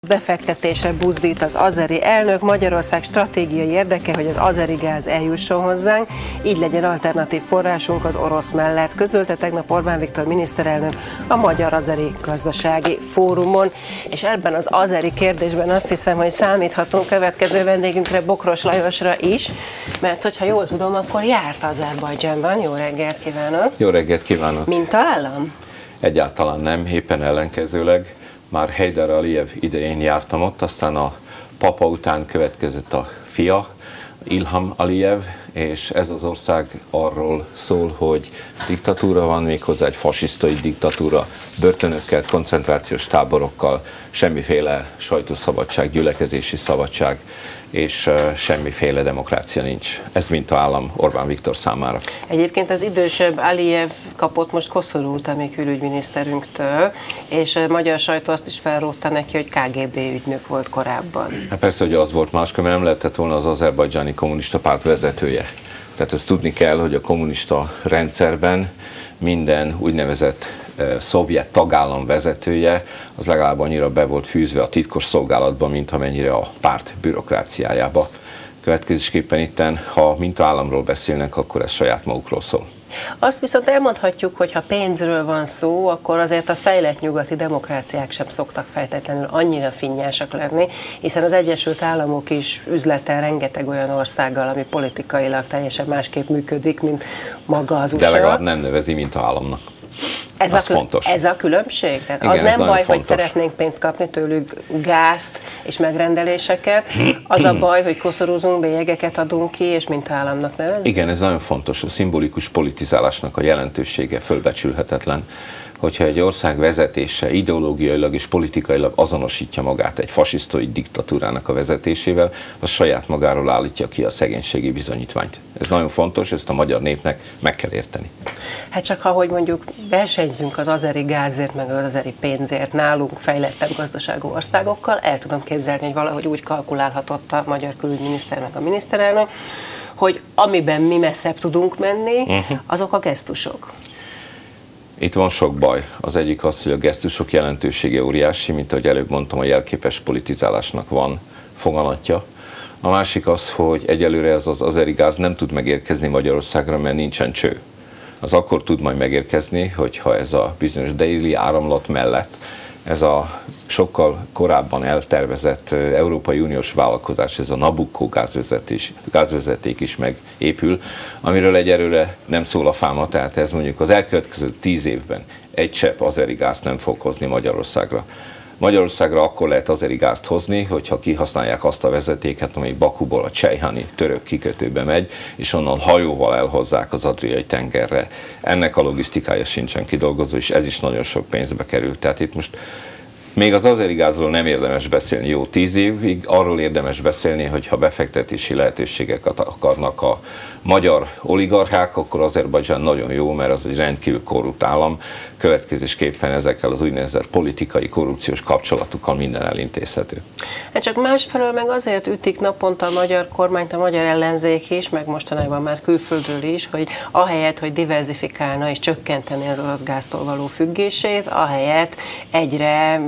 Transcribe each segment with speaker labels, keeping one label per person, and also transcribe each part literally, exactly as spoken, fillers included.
Speaker 1: Befektetésre buzdít az azeri elnök, Magyarország stratégiai érdeke, hogy az azeri gáz eljusson hozzánk, így legyen alternatív forrásunk az orosz mellett, közölte tegnap Orbán Viktor miniszterelnök a Magyar-Azeri Gazdasági Fórumon. És ebben az azeri kérdésben azt hiszem, hogy számíthatunk következő vendégünkre, Bokros Lajosra is, mert hogyha jól tudom, akkor járt Azerbajdzsánban. Jó reggelt kívánok!
Speaker 2: Jó reggelt kívánok!
Speaker 1: Mint állam?
Speaker 2: Egyáltalán nem, éppen ellenkezőleg. Már Heydar Aliyev idején jártam ott, aztán a papa után következett a fia, Ilham Aliyev, és ez az ország arról szól, hogy diktatúra van, méghozzá egy fasisztai diktatúra, börtönökkel, koncentrációs táborokkal, semmiféle sajtószabadság, gyülekezési szabadság, és semmiféle demokrácia nincs. Ez mintaállam Orbán Viktor számára.
Speaker 1: Egyébként az idősebb Aliyev kapott most Koszorút a mi külügyminiszterünktől, és a magyar sajtó azt is felrótta neki, hogy ká gé bé ügynök volt korábban. Hát
Speaker 2: persze, hogy az volt, máskor nem lehetett volna az azerbajdzsáni kommunista párt vezetője. Tehát ezt tudni kell, hogy a kommunista rendszerben minden úgynevezett szovjet tagállam vezetője, az legalább annyira be volt fűzve a titkos szolgálatba, mint amennyire a párt bürokráciájába. Következésképpen itten, ha mintaállamról beszélnek, akkor ez saját magukról szól.
Speaker 1: Azt viszont elmondhatjuk, hogy ha pénzről van szó, akkor azért a fejlett nyugati demokráciák sem szoktak feltétlenül annyira finnyásak lenni, hiszen az Egyesült Államok is üzletel rengeteg olyan országgal, ami politikailag teljesen másképp működik, mint maga az u es á.
Speaker 2: De legalább nem nevezi mintaállamnak.
Speaker 1: Ez a, fontos. ez a különbség? Tehát igen, az nem baj, fontos. Hogy szeretnénk pénzt kapni tőlük, gázt és megrendeléseket, az a baj, hogy koszorúzunk, bélyegeket adunk ki, és mintaállamnak nevezzük?
Speaker 2: Igen, ez nagyon fontos. A szimbolikus politizálásnak a jelentősége fölbecsülhetetlen. Hogyha egy ország vezetése ideológiailag és politikailag azonosítja magát egy fasisztai diktatúrának a vezetésével, az saját magáról állítja ki a szegénységi bizonyítványt. Ez nagyon fontos, ezt a magyar népnek meg kell érteni.
Speaker 1: Hát csak ha, hogy mondjuk versenyzünk az azeri gázért, meg az azeri pénzért nálunk fejlettebb gazdaságú országokkal, el tudom képzelni, hogy valahogy úgy kalkulálhatott a magyar külügyminiszter meg a miniszterelnök, hogy amiben mi messzebb tudunk menni, uh-huh. azok a gesztusok.
Speaker 2: Itt van sok baj. Az egyik az, hogy a gesztusok jelentősége óriási, mint ahogy előbb mondtam, a jelképes politizálásnak van foganatja. A másik az, hogy egyelőre ez az azeri gáz nem tud megérkezni Magyarországra, mert nincsen cső. Az akkor tud majd megérkezni, hogyha ez a bizonyos déli áramlat mellett ez a sokkal korábban eltervezett Európai Uniós vállalkozás, ez a Nabucco gázvezetés, gázvezeték is megépül, amiről egyelőre nem szól a fáma, tehát ez mondjuk az elkövetkező tíz évben egy csepp azeri gázt nem fog hozni Magyarországra. Magyarországra akkor lehet azeri gázt hozni, hogyha kihasználják azt a vezetéket, amely Bakuból a Csejhani török kikötőbe megy, és onnan hajóval elhozzák az Adriai tengerre. Ennek a logisztikája sincsen kidolgozva, és ez is nagyon sok pénzbe kerül. Tehát itt most még az azeri gázról nem érdemes beszélni jó tíz évig, arról érdemes beszélni, hogy ha befektetési lehetőségeket akarnak a magyar oligarchák, akkor Azerbajdzsán nagyon jó, mert az egy rendkívül korrupt állam, következésképpen ezekkel az úgynevezett politikai korrupciós kapcsolatokkal minden elintézhető.
Speaker 1: Hát csak másfelől meg azért ütik naponta a magyar kormányt, a magyar ellenzék is, meg mostanában már külföldről is, hogy ahelyett, hogy diverzifikálna és csökkenteni az orosz gáztól való függését, ahelyett egyre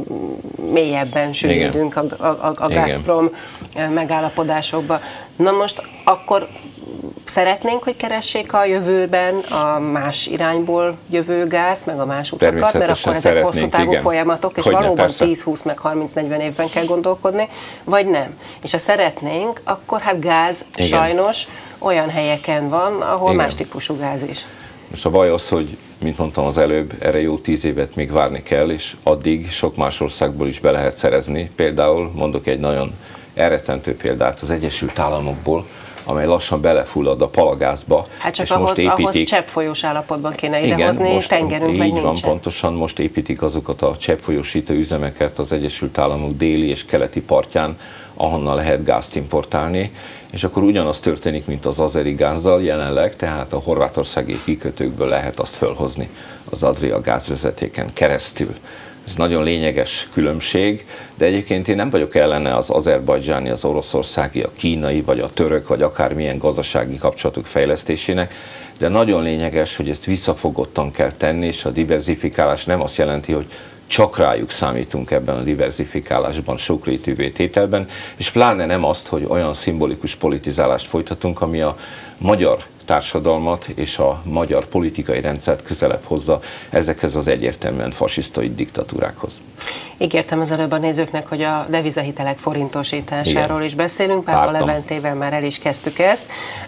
Speaker 1: mélyebben süllyedünk a, a, a Gazprom megállapodásokba. Na most akkor szeretnénk, hogy keressék a jövőben a más irányból jövő gázt, meg a más utakat, mert akkor ezek hosszú távú igen. folyamatok, és Hogyne, valóban tíz, húsz, meg harminc-negyven évben kell gondolkodni, vagy nem. És ha szeretnénk, akkor hát gáz igen. sajnos olyan helyeken van, ahol igen. más típusú gáz is.
Speaker 2: Most a baj az, hogy, mint mondtam az előbb, erre jó tíz évet még várni kell, és addig sok más országból is be lehet szerezni. Például mondok egy nagyon elrettentő példát az Egyesült Államokból, amely lassan belefullad a palagázba.
Speaker 1: Hát csak és ahhoz, most építik, ahhoz cseppfolyós állapotban kéne idehozni, igen, most, tengerünk meg nincsen.
Speaker 2: Így van, pontosan most építik azokat a cseppfolyósító üzemeket az Egyesült Államok déli és keleti partján, ahonnan lehet gázt importálni, és akkor ugyanaz történik, mint az azeri gázzal jelenleg, tehát a horvátországi kikötőkből lehet azt fölhozni az Adria gázvezetéken keresztül. Ez nagyon lényeges különbség, de egyébként én nem vagyok ellene az azerbajdzsáni, az oroszországi, a kínai, vagy a török, vagy akármilyen gazdasági kapcsolatok fejlesztésének, de nagyon lényeges, hogy ezt visszafogottan kell tenni, és a diverzifikálás nem azt jelenti, hogy csak rájuk számítunk ebben a diverzifikálásban, sokrétűvé tételben, és pláne nem azt, hogy olyan szimbolikus politizálást folytatunk, ami a magyar társadalmat és a magyar politikai rendszert közelebb hozza ezekhez az egyértelműen fasisztai diktatúrákhoz.
Speaker 1: Ígértem az előbb a nézőknek, hogy a devizahitelek forintosításáról Igen. is beszélünk, Pápa Leventével már el is kezdtük ezt.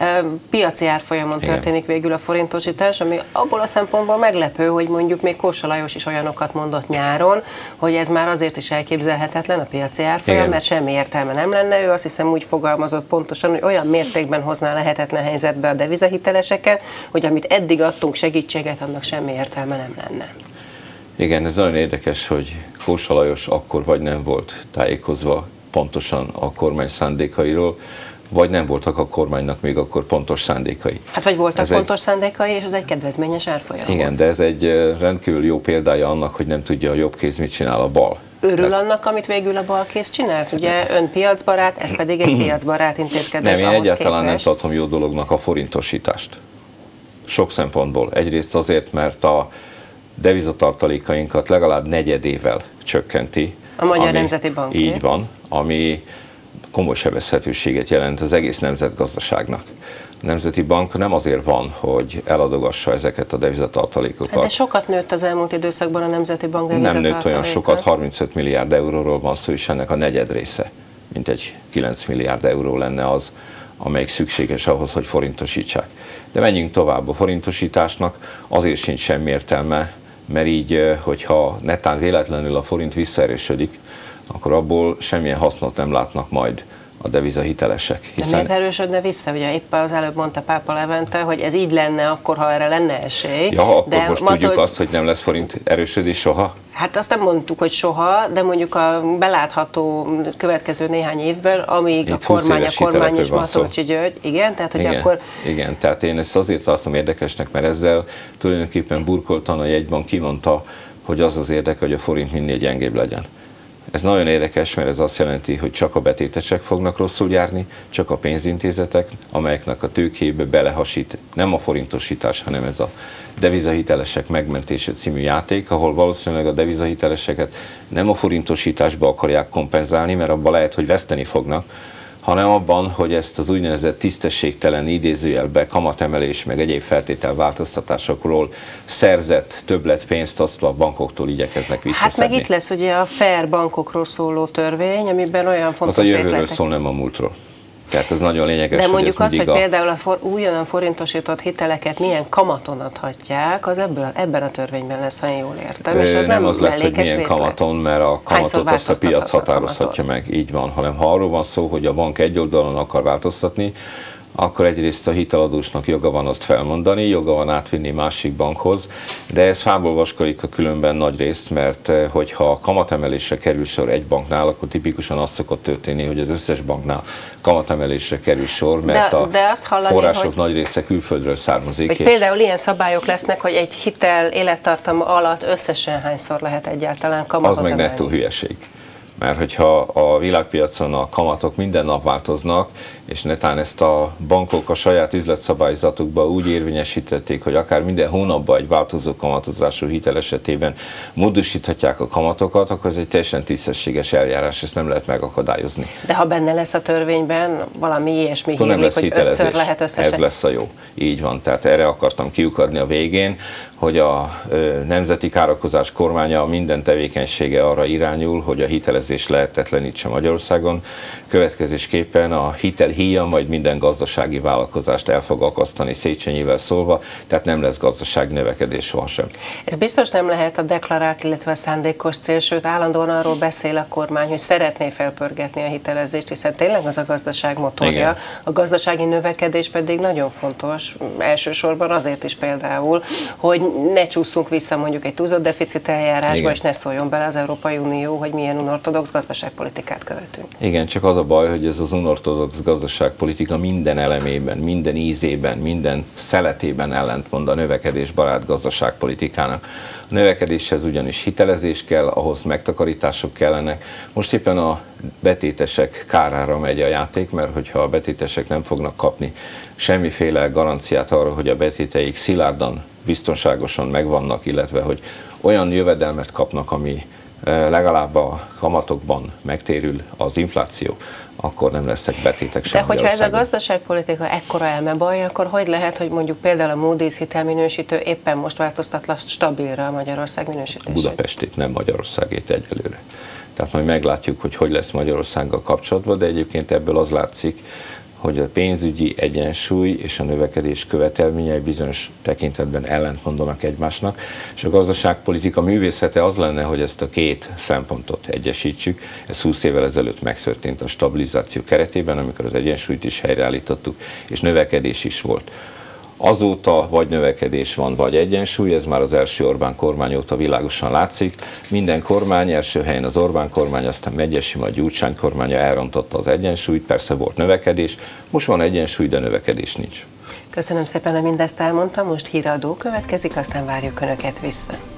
Speaker 1: Piaci árfolyamon Igen. történik végül a forintosítás, ami abból a szempontból meglepő, hogy mondjuk még Kósa Lajos is olyanokat mondott nyáron, hogy ez már azért is elképzelhetetlen a piaci árfolyam, Igen. mert semmi értelme nem lenne. Ő azt hiszem úgy fogalmazott pontosan, hogy olyan mértékben hozná lehetetlen helyzetbe a devizahiteleseket, hogy amit eddig adtunk segítséget, annak semmi értelme nem lenne.
Speaker 2: Igen, ez nagyon érdekes, hogy Kósa Lajos akkor vagy nem volt tájékozva pontosan a kormány szándékairól, vagy nem voltak a kormánynak még akkor pontos szándékai.
Speaker 1: Hát vagy voltak ez pontos egy... szándékai, és ez egy kedvezményes árfolyam.
Speaker 2: Igen, volt. De ez egy rendkívül jó példája annak, hogy nem tudja a jobb kéz mit csinál a bal.
Speaker 1: Örül Mert... annak, amit végül a bal kéz csinált? Ugye ön piacbarát, ez pedig egy piacbarát intézkedés.
Speaker 2: Nem, én egyáltalán képest. nem tartom jó dolognak a forintosítást. Sok szempontból. Egyrészt azért, mert a devizatartalékainkat legalább negyedével csökkenti.
Speaker 1: A Magyar Nemzeti Bank.
Speaker 2: Így van, ami komoly sebezhetőséget jelent az egész nemzetgazdaságnak. A Nemzeti Bank nem azért van, hogy eladogassa ezeket a devizatartalékokat.
Speaker 1: Hát de sokat nőtt az elmúlt időszakban a Nemzeti Bank devizatartaléka.
Speaker 2: Nem nőtt olyan sokat, harmincöt milliárd euróról van szó, és ennek a negyed része, mint egy kilenc milliárd euró lenne az, amelyik szükséges ahhoz, hogy forintosítsák. De menjünk tovább. A forintosításnak azért sincs semmi értelme, mert így, hogyha netán véletlenül a forint visszaerősödik, akkor abból semmilyen hasznot nem látnak majd a devizahitelesek.
Speaker 1: Hiszen... De miért erősödne vissza? Ugye éppen az előbb mondta Pápa Levente, hogy ez így lenne akkor, ha erre lenne esély.
Speaker 2: Ja, akkor
Speaker 1: de
Speaker 2: most tudjuk azt, hogy nem lesz forint erősödés soha?
Speaker 1: Hát azt nem mondtuk, hogy soha, de mondjuk a belátható következő néhány évben, amíg Itt a kormány, a kormány és Matolcsi György, igen, tehát hogy
Speaker 2: igen,
Speaker 1: akkor...
Speaker 2: Igen, tehát én ezt azért tartom érdekesnek, mert ezzel tulajdonképpen burkoltan a jegybank kimondta, hogy az az érdeke, hogy a forint minél gyengébb legyen. Ez nagyon érdekes, mert ez azt jelenti, hogy csak a betétesek fognak rosszul járni, csak a pénzintézetek, amelyeknek a tőkébe belehasít nem a forintosítás, hanem ez a devizahitelesek megmentése című játék, ahol valószínűleg a devizahiteleseket nem a forintosításba akarják kompenzálni, mert abban lehet, hogy veszteni fognak, hanem abban, hogy ezt az úgynevezett tisztességtelen idézőjelbe kamatemelés meg egyéb feltételváltoztatásokról szerzett többletpénzt azt a bankoktól igyekeznek visszaszedni.
Speaker 1: Hát meg itt lesz ugye a fair bankokról szóló törvény, amiben olyan fontos
Speaker 2: részletek... Az a jövőről
Speaker 1: részletek...
Speaker 2: szól, nem a múltról. Tehát ez nagyon lényeges.
Speaker 1: De mondjuk azt, hogy
Speaker 2: a...
Speaker 1: például a for, újonnan forintosított hiteleket milyen kamaton adhatják, az ebből, ebben a törvényben lesz, ha én jól értem.
Speaker 2: Ö,
Speaker 1: és az
Speaker 2: nem
Speaker 1: nem
Speaker 2: az lesz, hogy milyen
Speaker 1: részlet.
Speaker 2: kamaton, mert a kamatot azt a piac határozhatja meg. Így van, hanem ha arról van szó, hogy a bank egy oldalon akar változtatni, akkor egyrészt a hiteladósnak joga van azt felmondani, joga van átvinni másik bankhoz, de ez fából vaskolik a különben nagy részt, mert hogyha a kamatemelésre kerül sor egy banknál, akkor tipikusan az szokott történni, hogy az összes banknál kamatemelésre kerül sor, mert de, a de azt hallani, források hogy, nagy része külföldről származik.
Speaker 1: Hogy például ilyen szabályok lesznek, hogy egy hitel élettartama alatt összesen hányszor lehet egyáltalán kamatot
Speaker 2: Az meg
Speaker 1: emelni.
Speaker 2: nettó hülyeség. Mert hogyha a világpiacon a kamatok minden nap változnak, és netán ezt a bankok a saját üzletszabályzatukban úgy érvényesítették, hogy akár minden hónapban egy változó kamatozású hitel esetében módosíthatják a kamatokat, akkor ez egy teljesen tisztességes eljárás, ezt nem lehet megakadályozni.
Speaker 1: De ha benne lesz a törvényben, valami ilyesmi hírlik, hogy ötször lehet összesen.
Speaker 2: Ez lesz a jó. Így van. Tehát erre akartam kiukadni a végén, hogy a nemzeti károkozás kormánya minden tevékenysége arra irányul, hogy a hitelezés lehetetlenítse Magyarországon. Következésképpen a hitelhíja majd minden gazdasági vállalkozást el fog akasztani, Széchenyivel szólva, tehát nem lesz gazdasági növekedés sohasem.
Speaker 1: Ez biztos nem lehet a deklarált, illetve a szándékos cél, sőt állandóan arról beszél a kormány, hogy szeretné felpörgetni a hitelezést, hiszen tényleg az a gazdaság motorja. Igen. A gazdasági növekedés pedig nagyon fontos, elsősorban azért is például, hogy ne csúszunk vissza mondjuk egy túlzott deficit eljárásba, Igen. és ne szóljon bele az Európai Unió, hogy milyen unortodox gazdaságpolitikát követünk.
Speaker 2: Igen, csak az a baj, hogy ez az unortodox gazdaságpolitika minden elemében, minden ízében, minden szeletében ellentmond a növekedésbarát gazdaságpolitikának. A növekedéshez ugyanis hitelezés kell, ahhoz megtakarítások kellenek. Most éppen a betétesek kárára megy a játék, mert hogyha a betétesek nem fognak kapni semmiféle garanciát arra, hogy a betéteik szilárdan biztonságosan megvannak, illetve hogy olyan jövedelmet kapnak, ami legalább a kamatokban megtérül az infláció, akkor nem lesznek betétek sem.
Speaker 1: De hogyha ez a gazdaságpolitika ekkora elmebaj, akkor hogy lehet, hogy mondjuk például a Moody's hitelminősítő éppen most változtatla stabilra a Magyarország minősítését?
Speaker 2: Budapestét, nem Magyarországét egyelőre. Tehát majd meglátjuk, hogy hogy lesz Magyarországgal kapcsolatban, de egyébként ebből az látszik, hogy a pénzügyi egyensúly és a növekedés követelményei bizonyos tekintetben ellentmondanak egymásnak, és a gazdaságpolitika művészete az lenne, hogy ezt a két szempontot egyesítsük. Ez húsz évvel ezelőtt megtörtént a stabilizáció keretében, amikor az egyensúlyt is helyreállítottuk, és növekedés is volt. Azóta vagy növekedés van, vagy egyensúly, ez már az első Orbán kormány óta világosan látszik. Minden kormány, első helyen az Orbán kormány, aztán Medgyessy, majd Gyurcsány kormánya elrontotta az egyensúlyt, persze volt növekedés, most van egyensúly, de növekedés nincs.
Speaker 1: Köszönöm szépen, hogy mindezt elmondtam, most híradó következik, aztán várjuk Önöket vissza.